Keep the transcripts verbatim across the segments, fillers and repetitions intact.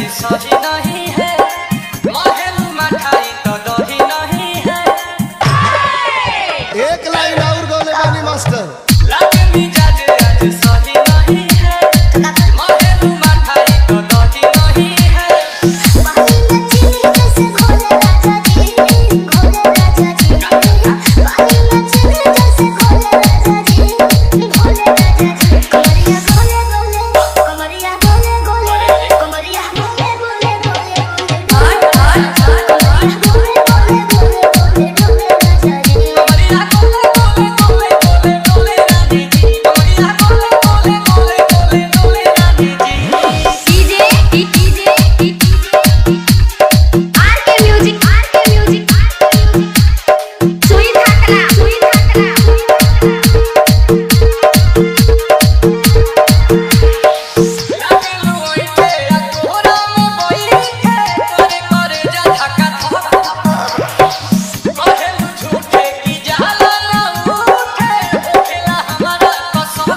सही नहीं है, महलू मठाई तो दही नहीं है। एक लाइन और गोले बानी मास्टर। लागे मिजाज आज सही नहीं है, महलू मठाई तो दही नहीं है। पानी में चीनी जैसे घोले राजा जी, घोले राजा जी। पानी में चीनी जैसे घोले राजा जी, घोले राजा जी। कमरिया गोले गोले, कमरिया गोले गोले, कमरिया गोले गोले गोले गोले। हाय हाय हाय, कमरिया गोले गोले गोले गोले गोले राजा जी। कमरिया गोले गोले गोले गोले गोले रानी जी, कमरिया गोले गोले गोले गोले गोले रानी जी। डीजे डीजे आर के म्यूजिक, आर के म्यूजिक, सुई धाकला, सुई धाकला। लागे लुई तेरा कोहरा में बैठे, करे करे जा धक्का धक्का। महलू झूठे की जाला ना उठे, होखेला हमारा कसम।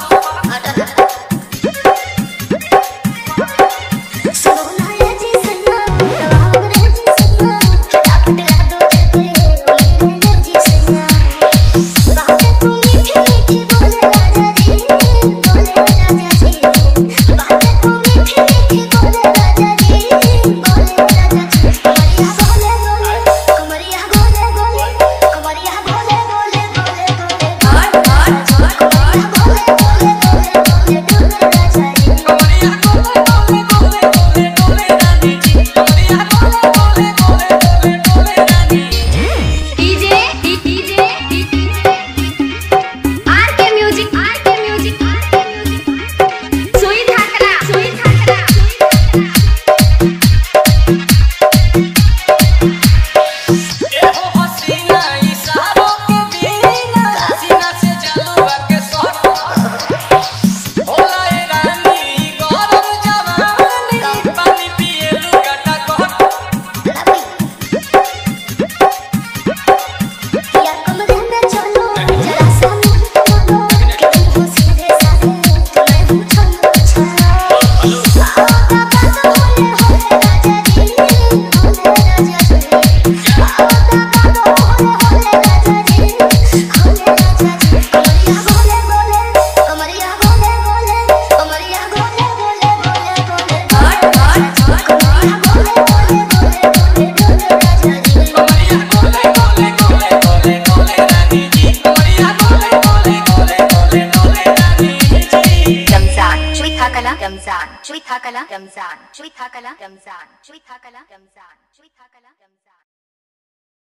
सोना ये जी सन्ना, तवाब रे जी सन्ना, फटाफट ला दो तेरे बोले जी सन्ना। बातें तू मीठी मीठी बोले राजा जी, बोले राजा जी। बातें तू मीठी मीठी बोले राजा जी, बोले राजा जी। कमरिया गोले गोले, कमरिया गोले गोले, कमरिया गोले गोले गोले गोले। हाय हाय हाय, कमरिया गोले गोले गोले गोले गोले राजा जी। कमरिया गोले गोले गोले गोले गोले रानी जी, कमरिया गोले गोले गोले गोले गोले रानी जी। डीजे डीजे आर के म्यूजिक, आर के म्यूजिक, सुई धाकला, सुई धाकला। एहो हसीना इशारों के बिना, सीना से जलवा के शॉट। होला ए रानी गरम जवानी, पानी पिए लुगाटा कहट। या कमरे में चलो, जरा सा मुझ बोलो, कि तुम हो सीधे साधे, तो मैं हूँ छल्लो छल्लो। आओ दादा बोले होले राजा जी, होले राजा जी। आओ दादा बोले होले राजा जी, होले राजा जी। कमरिया गोले गोले, कमरिया गोले गोले, कमरिया गोले गोले गोले गोले। हाय हाय हाय, कमरिया गोले गोले गोले गोले गोले राजा जी। कमरिया गोले गोले गोले गोले गोले रानी जी, कमरिया गोले गोले गोले गोले गोले रानी जी। रमजान चुई थाकला, रमजान चुई थाकला, रमजान चुई थाकला, रमजान चुई थाकला, रमजान चुई थाकला, रमजान।